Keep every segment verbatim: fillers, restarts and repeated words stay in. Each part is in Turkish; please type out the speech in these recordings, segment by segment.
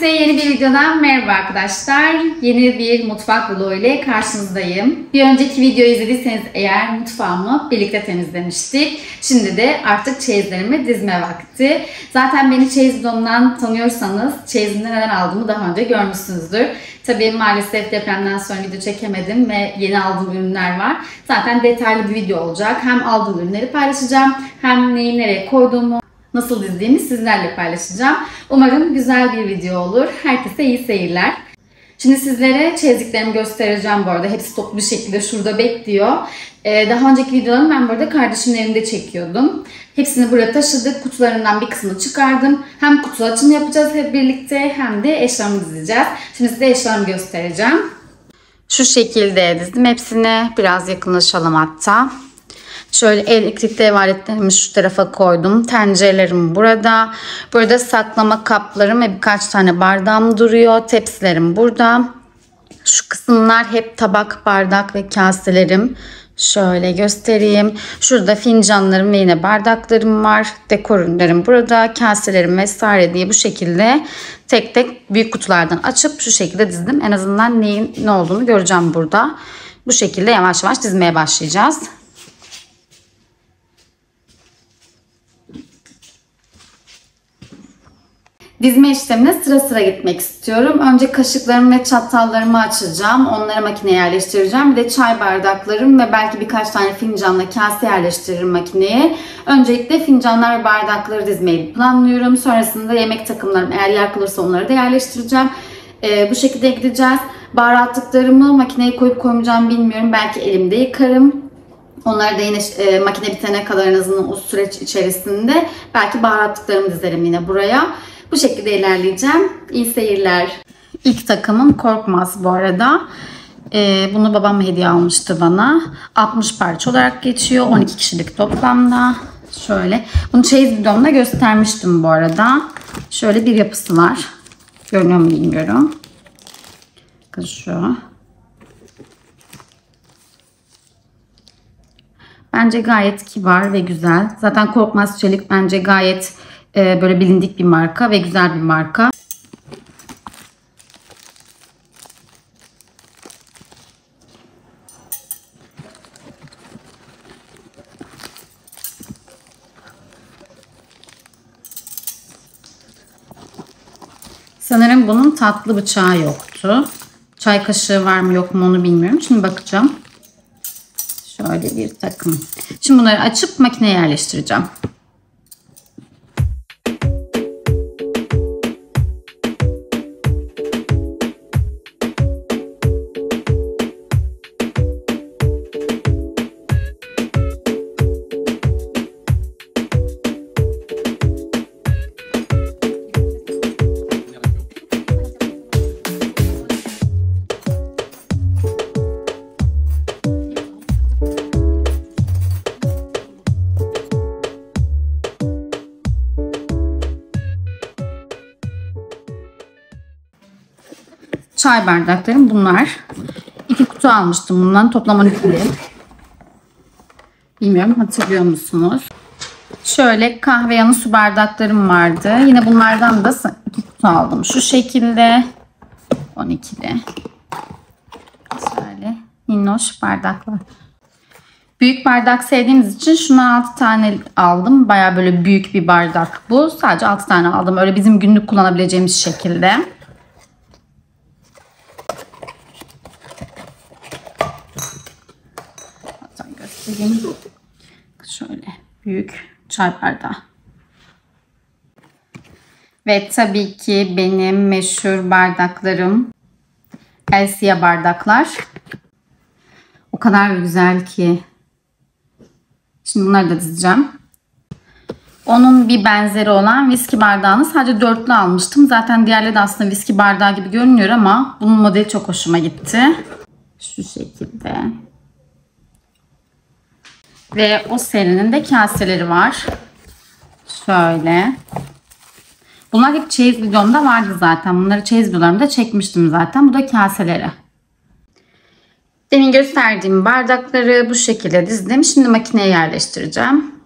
Herkese yeni bir videodan merhaba arkadaşlar. Yeni bir mutfak vlogu ile karşınızdayım. Bir önceki videoyu izlediyseniz eğer mutfağımı birlikte temizlemiştik. Şimdi de artık çeyizlerimi dizme vakti. Zaten beni çeyiz videomdan tanıyorsanız çeyizimde neler aldığımı daha önce görmüşsünüzdür. Tabii maalesef depremden sonra video çekemedim ve yeni aldığım ürünler var. Zaten detaylı bir video olacak. Hem aldığım ürünleri paylaşacağım hem neyi nereye koyduğumu, nasıl dizdiğimi sizlerle paylaşacağım. Umarım güzel bir video olur. Herkese iyi seyirler. Şimdi sizlere çeyizliklerimi göstereceğim bu arada. Hepsi toplu bir şekilde şurada bekliyor. Ee, daha önceki videolarımı ben burada kardeşimin evinde çekiyordum. Hepsini buraya taşıdık. Kutularından bir kısmını çıkardım. Hem kutu açımı yapacağız hep birlikte hem de eşyalarımı dizeceğiz. Şimdi size eşyalarımı göstereceğim. Şu şekilde dizdim hepsini. Biraz yakınlaşalım hatta. Şöyle elektrikli ev aletlerimi şu tarafa koydum. Tencerelerim burada. Burada saklama kaplarım ve birkaç tane bardağım duruyor. Tepsilerim burada. Şu kısımlar hep tabak, bardak ve kaselerim. Şöyle göstereyim. Şurada fincanlarım ve yine bardaklarım var. Dekor ürünlerim burada. Kaselerim vesaire diye bu şekilde tek tek büyük kutulardan açıp şu şekilde dizdim. En azından neyin ne olduğunu göreceğim burada. Bu şekilde yavaş yavaş dizmeye başlayacağız. Dizme işlemine sıra sıra gitmek istiyorum. Önce kaşıklarımı ve çatallarımı açacağım. Onları makineye yerleştireceğim. Bir de çay bardaklarım ve belki birkaç tane fincanla kase yerleştiririm makineye. Öncelikle fincanlar ve bardakları dizmeyi planlıyorum. Sonrasında yemek takımlarım eğer yer kalırsa onları da yerleştireceğim. Ee, bu şekilde gideceğiz. Baharatlıklarımı makineye koyup koymayacağım bilmiyorum. Belki elimde yıkarım. Onları da yine e, makine bitene kadar en azından o süreç içerisinde belki baharatlıklarımı dizerim yine buraya. Bu şekilde ilerleyeceğim. İyi seyirler. İlk takımım Korkmaz bu arada. Ee, bunu babam hediye almıştı bana. altmış parça olarak geçiyor. on iki kişilik toplamda. Şöyle. Bunu çeyiz videomda göstermiştim bu arada. Şöyle bir yapısı var. Görünüyor mu bilmiyorum. Bakın şu. Bence gayet kibar ve güzel. Zaten Korkmaz Çelik bence gayet e, böyle bilindik bir marka ve güzel bir marka. Sanırım bunun tatlı bıçağı yoktu. Çay kaşığı var mı yok mu onu bilmiyorum. Şimdi bakacağım. Şöyle bir takım. Şimdi bunları açıp makineye yerleştireceğim. Çay bardaklarım bunlar. İki kutu almıştım bundan. Toplam on iki. Bilmiyorum hatırlıyor musunuz? Şöyle kahve yanı su bardaklarım vardı. Yine bunlardan da iki kutu aldım. Şu şekilde on ikili. Şöyle minnoş bardaklar. Büyük bardak sevdiğimiz için şuna altı tane aldım. Baya böyle büyük bir bardak bu. Sadece altı tane aldım. Öyle bizim günlük kullanabileceğimiz şekilde. Şöyle büyük çay bardağı. Ve tabii ki benim meşhur bardaklarım. Elsiye bardaklar. O kadar güzel ki. Şimdi bunları da dizeceğim. Onun bir benzeri olan viski bardağını sadece dörtlü almıştım. Zaten diğerleri de aslında viski bardağı gibi görünüyor ama bunun modeli çok hoşuma gitti. Şu şekilde. Ve o serinin de kaseleri var. Şöyle. Bunlar hep çeyiz videomda vardı zaten. Bunları çeyiz videolarımda çekmiştim zaten. Bu da kaseleri. Demin gösterdiğim bardakları bu şekilde dizdim. Şimdi makineye yerleştireceğim.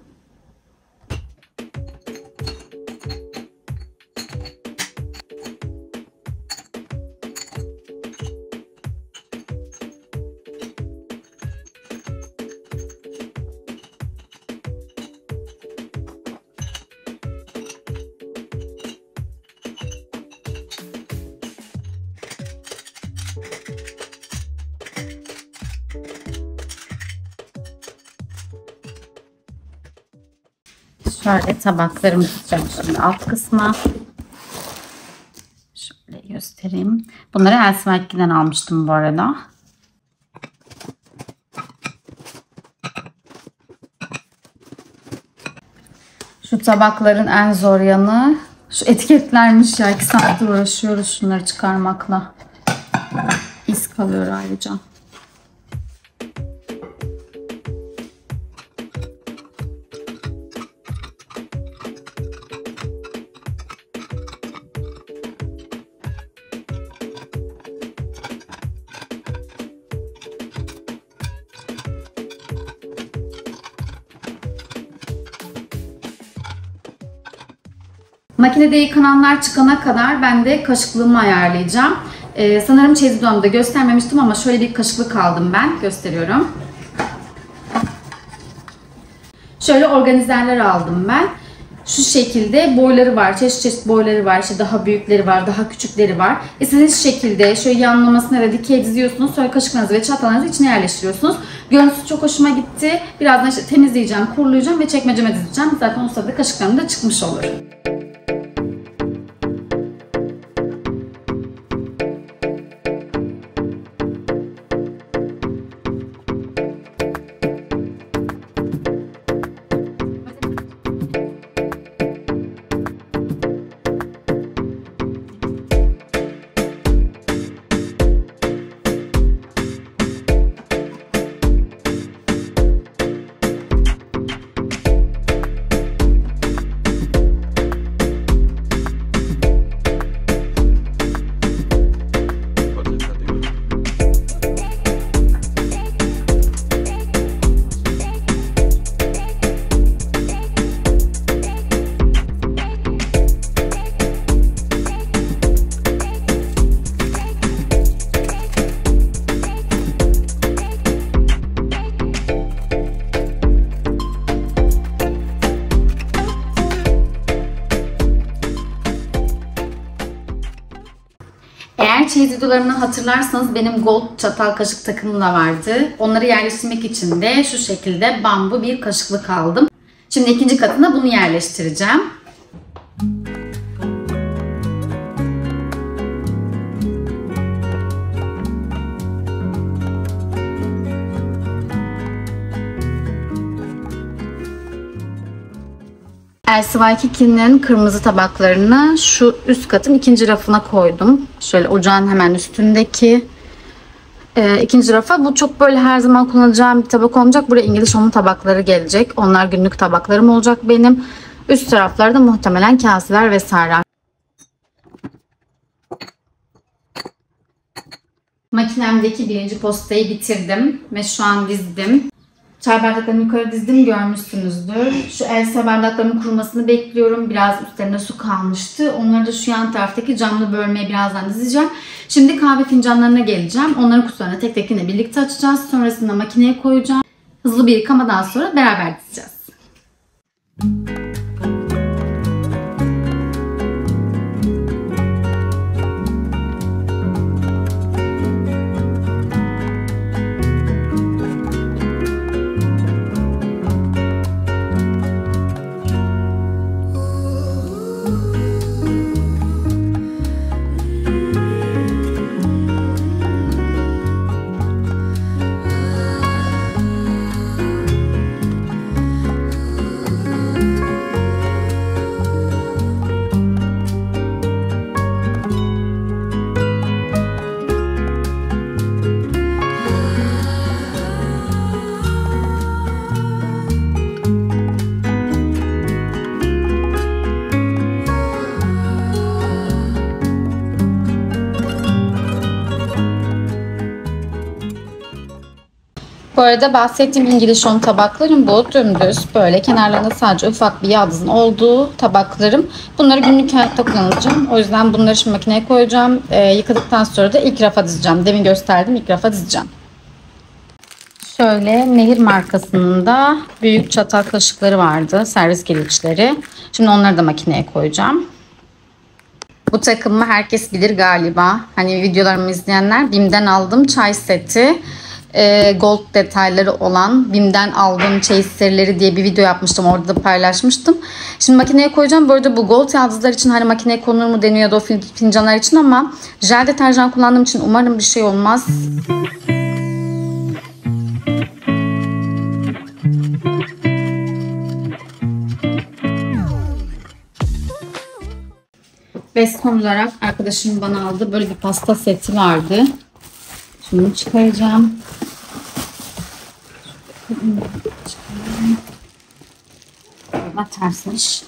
Şöyle tabaklarımı tutacağım şimdi alt kısma. Şöyle göstereyim. Bunları Elsewek'ten almıştım bu arada. Şu tabakların en zor yanı şu etiketlermiş ya. iki saattir uğraşıyoruz şunları çıkarmakla. İz kalıyor ayrıca. Makinede yıkananlar çıkana kadar ben de kaşıklığımı ayarlayacağım. Ee, sanırım çeyiz videomda göstermemiştim ama şöyle bir kaşıklık aldım ben. Gösteriyorum. Şöyle organizerler aldım ben. Şu şekilde boyları var. Çeşit çeşit boyları var. İşte daha büyükleri var, daha küçükleri var. İstediğiniz şekilde şöyle yanlamasına da dikey diziyorsunuz. Sonra kaşıklarınızı ve çatallarınızı içine yerleştiriyorsunuz. Görüntüsü çok hoşuma gitti. Birazdan işte temizleyeceğim, kurulayacağım ve çekmeceme dizeceğim. Zaten o sırada kaşıklarım da çıkmış olur. Eğer çeyiz videolarımı hatırlarsanız benim gold çatal kaşık takımım da vardı. Onları yerleştirmek için de şu şekilde bambu bir kaşıklık aldım. Şimdi ikinci katına bunu yerleştireceğim. Elsewek'in kırmızı tabaklarını şu üst katın ikinci rafına koydum. Şöyle ocağın hemen üstündeki e, ikinci rafa. Bu çok böyle her zaman kullanacağım bir tabak olmayacak. Buraya İngiliz Home'un tabakları gelecek. Onlar günlük tabaklarım olacak benim. Üst taraflarda muhtemelen kaseler vesaire. Makinemdeki birinci postayı bitirdim ve şu an dizdim. Çay bardaklarını yukarı dizdim, görmüşsünüzdür. Şu Elsa bardaklarımın kurumasını bekliyorum. Biraz üstlerinde su kalmıştı. Onları da şu yan taraftaki camlı bölmeye birazdan dizeceğim. Şimdi kahve fincanlarına geleceğim. Onların kutularını tek tek yine birlikte açacağız. Sonrasında makineye koyacağım. Hızlı bir yıkamadan sonra beraber dizeceğiz. Bu arada bahsettiğim İngiliz Home tabaklarım bu. Dümdüz böyle kenarlarında sadece ufak bir yaldızın olduğu tabaklarım. Bunları günlük hayatta kullanacağım. O yüzden bunları şimdi makineye koyacağım. Ee, yıkadıktan sonra da ilk rafa dizeceğim. Demin gösterdim, ilk rafa dizeceğim. Şöyle Nehir markasının da büyük çatal kaşıkları vardı. Servis geliçleri. Şimdi onları da makineye koyacağım. Bu takımı herkes bilir galiba. Hani videolarımı izleyenler, Bim'den aldım çay seti. e, gold detayları olan Bim'den aldığım çeyiz serileri diye bir video yapmıştım. Orada da paylaşmıştım. Şimdi makineye koyacağım. Bu arada bu gold yaldızlar için hani makineye konur mu deniyor ya da o fincanlar için, ama jel deterjan kullandığım için umarım bir şey olmaz. Westcom olarak arkadaşım bana aldı. Böyle bir pasta seti vardı. Şunu çıkaracağım. Burada tersmiş.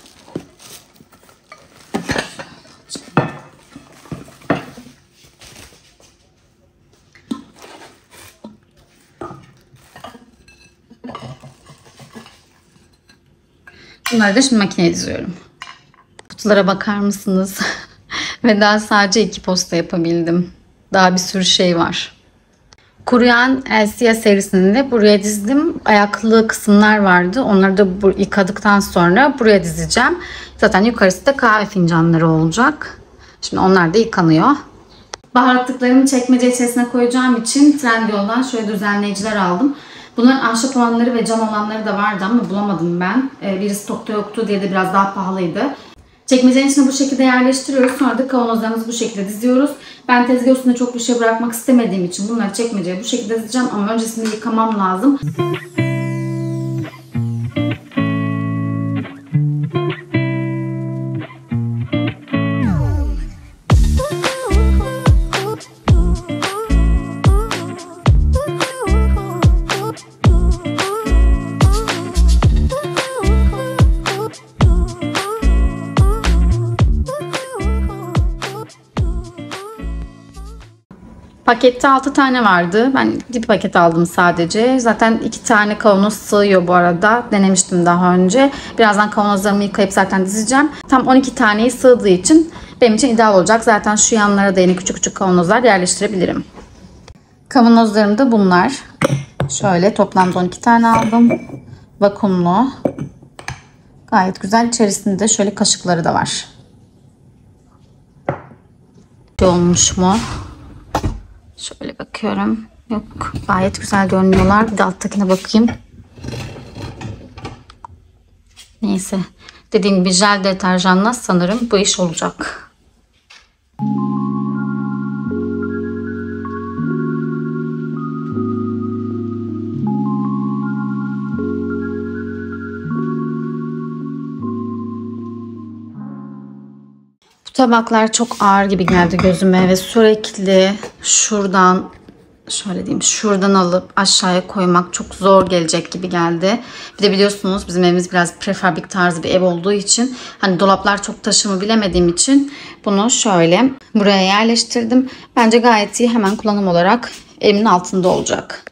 Bunları da şimdi makineye diziyorum. Kutulara bakar mısınız? Ve daha sadece iki posta yapabildim. Daha bir sürü şey var. Kuruyan Elsia serisini de buraya dizdim. Ayaklı kısımlar vardı. Onları da bu, yıkadıktan sonra buraya dizeceğim. Zaten yukarısı da kahve fincanları olacak. Şimdi onlar da yıkanıyor. Baharatlıklarımı çekmece içerisine koyacağım için Trendyol'dan şöyle düzenleyiciler aldım. Bunların ahşap olanları ve cam olanları da vardı ama bulamadım ben. Biri stokta yoktu diye de biraz daha pahalıydı. Çekmecenin içine bu şekilde yerleştiriyoruz. Sonra da kavanozlarımızı bu şekilde diziyoruz. Ben tezgah üstünde çok bir şey bırakmak istemediğim için bunları çekmeceye bu şekilde dizeceğim. Ama öncesinde yıkamam lazım. Pakette altı tane vardı. Ben bir paket aldım sadece. Zaten iki tane kavanoz sığıyor bu arada. Denemiştim daha önce. Birazdan kavanozlarımı yıkayıp zaten dizeceğim. Tam on iki taneyi sığdığı için benim için ideal olacak. Zaten şu yanlara da yine küçük küçük kavanozlar yerleştirebilirim. Kavanozlarım da bunlar. Şöyle toplamda on iki tane aldım. Vakumlu. Gayet güzel. İçerisinde şöyle kaşıkları da var. Olmuş mu? Şöyle bakıyorum. Yok, gayet güzel görünüyorlar. Bir de alttakine bakayım. Neyse. Dediğim gibi jel deterjanla sanırım bu iş olacak. Bu tabaklar çok ağır gibi geldi gözüme ve sürekli şuradan şöyle diyeyim şuradan alıp aşağıya koymak çok zor gelecek gibi geldi. Bir de biliyorsunuz bizim evimiz biraz prefabrik tarzı bir ev olduğu için hani dolaplar çok taşımı bilemediğim için bunu şöyle buraya yerleştirdim. Bence gayet iyi, hemen kullanım olarak elimin altında olacak.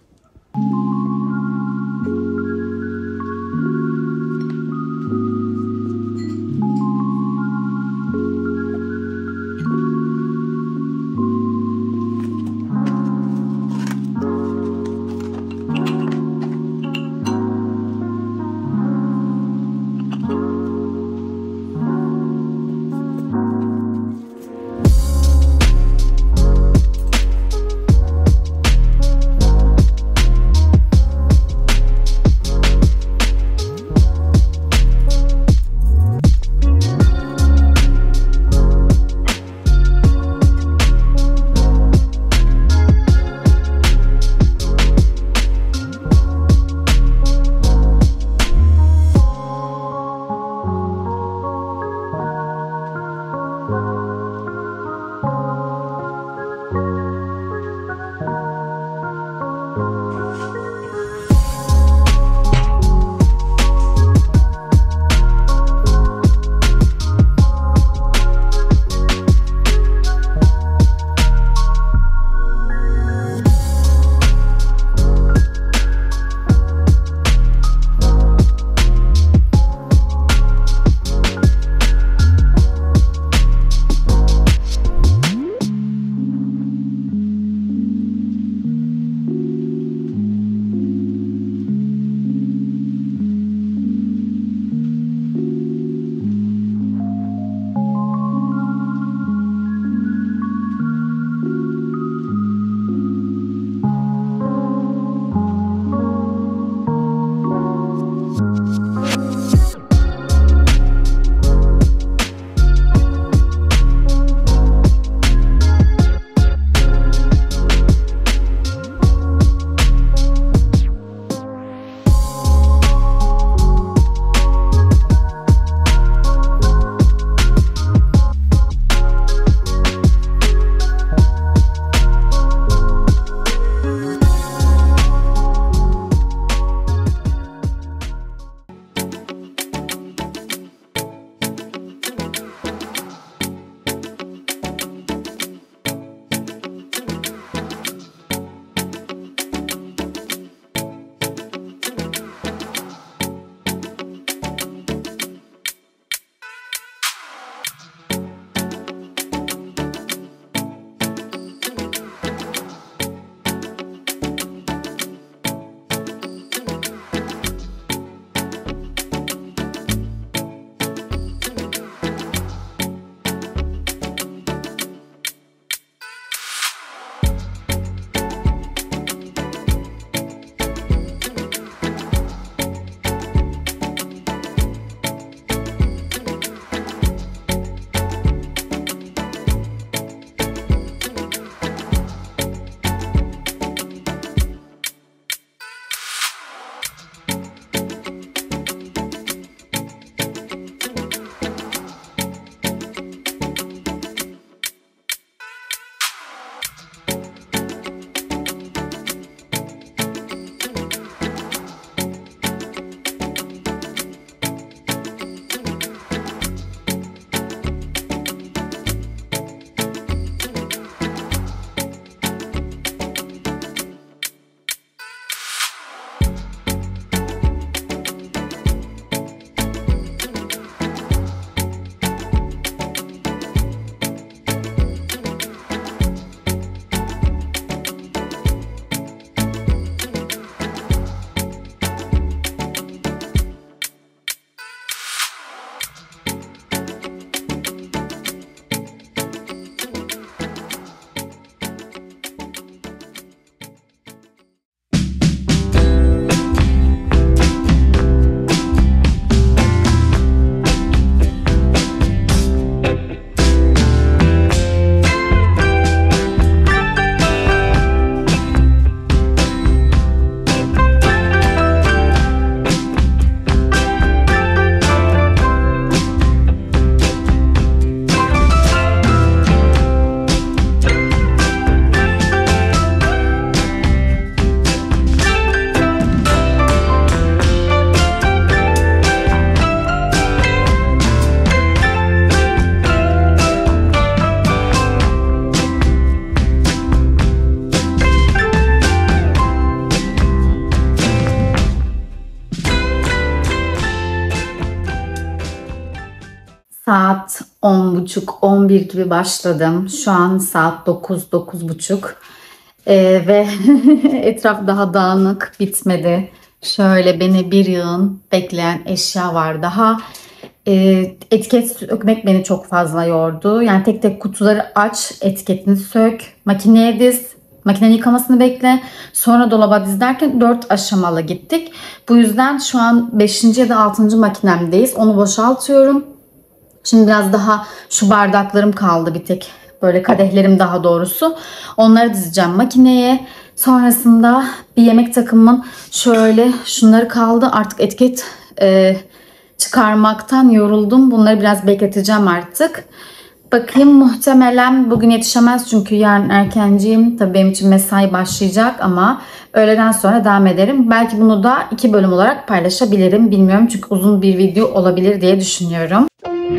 saat on buçuk on bir gibi başladım. Şu an saat dokuz dokuz buçuk ee, ve etraf daha dağınık, bitmedi. Şöyle beni bir yığın bekleyen eşya var daha. Ee, etiket sökmek beni çok fazla yordu. Yani tek tek kutuları aç, etiketini sök, makineye diz, makinenin yıkamasını bekle, sonra dolaba diz derken dört aşamalı gittik. Bu yüzden şu an beşinci ya da altıncı makinemdeyiz. Onu boşaltıyorum. Şimdi biraz daha şu bardaklarım kaldı bir tek. Böyle kadehlerim daha doğrusu. Onları dizeceğim makineye. Sonrasında bir yemek takımın şöyle şunları kaldı. Artık etiket e, çıkarmaktan yoruldum. Bunları biraz bekleteceğim artık. Bakayım, muhtemelen bugün yetişemez çünkü yarın erkenciyim. Tabii benim için mesai başlayacak ama öğleden sonra devam ederim. Belki bunu da iki bölüm olarak paylaşabilirim. Bilmiyorum çünkü uzun bir video olabilir diye düşünüyorum.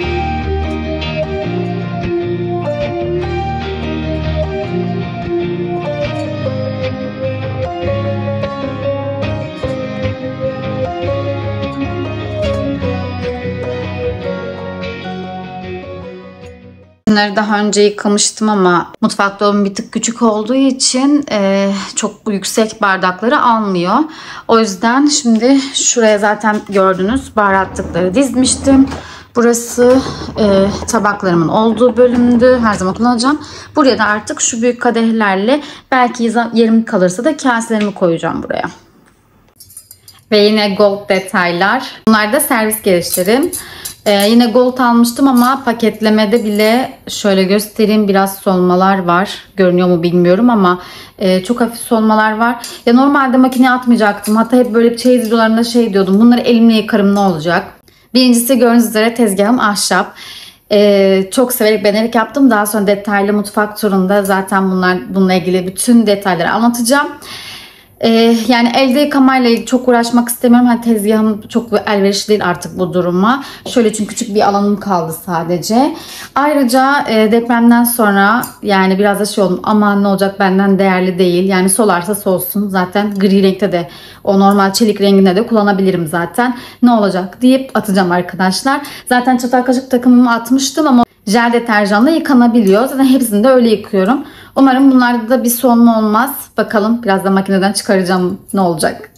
Bunları daha önce yıkamıştım ama mutfak dolabım bir tık küçük olduğu için e, çok yüksek bardakları almıyor. O yüzden şimdi şuraya zaten gördünüz baharatlıkları dizmiştim. Burası e, tabaklarımın olduğu bölümdü. Her zaman kullanacağım. Buraya da artık şu büyük kadehlerle belki yerim kalırsa da kaselerimi koyacağım buraya. Ve yine gold detaylar. Bunlar da servis gelişlerim. Ee, yine gold almıştım ama paketlemede bile şöyle göstereyim, biraz solmalar var. Görünüyor mu bilmiyorum ama e, çok hafif solmalar var. Ya normalde makineye atmayacaktım. Hatta hep böyle çeyiz videolarında şey diyordum. Bunları elimle yıkarım ne olacak? Birincisi gördüğünüz üzere tezgahım ahşap. Ee, çok severek beğenerek yaptım. Daha sonra detaylı mutfak turunda zaten bunlar bununla ilgili bütün detayları anlatacağım. Ee, yani elde yıkamayla çok uğraşmak istemiyorum. Hani tezgahım çok elverişli değil artık bu duruma. Şöyle çünkü küçük bir alanım kaldı sadece. Ayrıca e, depremden sonra yani biraz da şey oldum. Aman ne olacak, benden değerli değil. Yani solarsa solsun. Zaten gri renkte de o normal çelik renginde de kullanabilirim zaten. Ne olacak deyip atacağım arkadaşlar. Zaten çatal kaşık takımımı atmıştım ama jel deterjanla yıkanabiliyor. Zaten hepsini de öyle yıkıyorum. Umarım bunlarda da bir solma olmaz. Bakalım, biraz da makineden çıkaracağım ne olacak.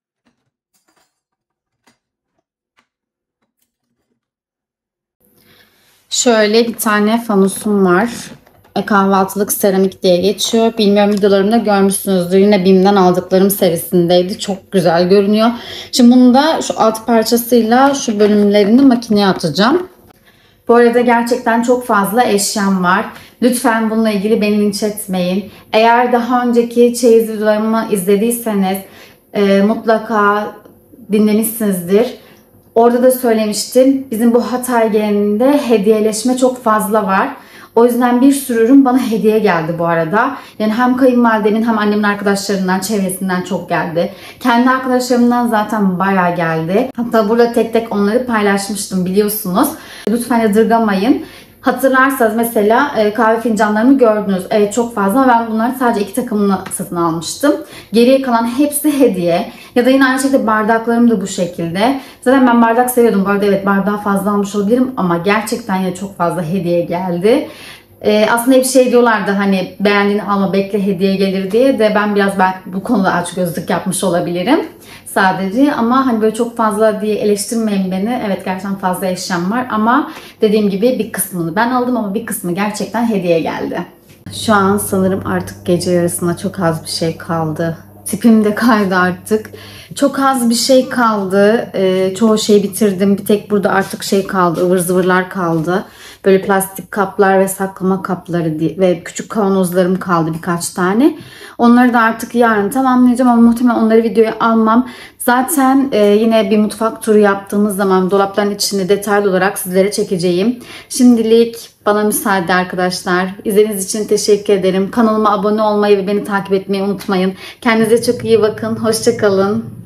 Şöyle bir tane fanusum var. E, kahvaltılık seramik diye geçiyor. Bilmiyorum, videolarımda görmüşsünüzdür. Yine BİM'den aldıklarım serisindeydi. Çok güzel görünüyor. Şimdi bunu da şu alt parçasıyla şu bölümlerini makineye atacağım. Bu arada gerçekten çok fazla eşyam var. Lütfen bununla ilgili beni linç etmeyin. Eğer daha önceki çeyiz videolarımı izlediyseniz e, mutlaka dinlemişsinizdir. Orada da söylemiştim. Bizim bu Hatay geleneğinde hediyeleşme çok fazla var. O yüzden bir sürü ürün bana hediye geldi bu arada. Yani hem kayınvalidemin hem annemin arkadaşlarından, çevresinden çok geldi. Kendi arkadaşlarımdan zaten bayağı geldi. Hatta burada tek tek onları paylaşmıştım, biliyorsunuz. Lütfen yadırgamayın. Hatırlarsanız mesela kahve fincanlarımı gördünüz. Evet, çok fazla ama ben bunların sadece iki takımını satın almıştım. Geriye kalan hepsi hediye. Ya da yine aynı şekilde bardaklarım da bu şekilde. Zaten ben bardak seviyordum. Bu arada evet, bardağı fazla almış olabilirim ama gerçekten yine çok fazla hediye geldi. Ee, aslında hep şey diyorlardı, hani beğendiğini alma bekle hediye gelir diye, de ben biraz belki bu konuda açgözlük yapmış olabilirim sadece, ama hani böyle çok fazla diye eleştirmeyin beni. Evet, gerçekten fazla eşyam var ama dediğim gibi bir kısmını ben aldım ama bir kısmı gerçekten hediye geldi. Şu an sanırım artık gece yarısına çok az bir şey kaldı. Tipim de kaydı artık. Çok az bir şey kaldı. Ee, çoğu şeyi bitirdim. Bir tek burada artık şey kaldı. Ivır zıvırlar kaldı. Böyle plastik kaplar ve saklama kapları ve küçük kavanozlarım kaldı birkaç tane. Onları da artık yarın tamamlayacağım ama muhtemelen onları videoya almam. Zaten e, yine bir mutfak turu yaptığımız zaman dolapların içini detaylı olarak sizlere çekeceğim. Şimdilik bana müsaade arkadaşlar. İzlediğiniz için teşekkür ederim. Kanalıma abone olmayı ve beni takip etmeyi unutmayın. Kendinize çok iyi bakın. Hoşça kalın.